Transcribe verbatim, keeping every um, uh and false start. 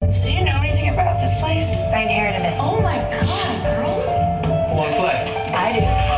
So do you know anything about this place? I inherited it. Oh my God, girl. Who won play? I do.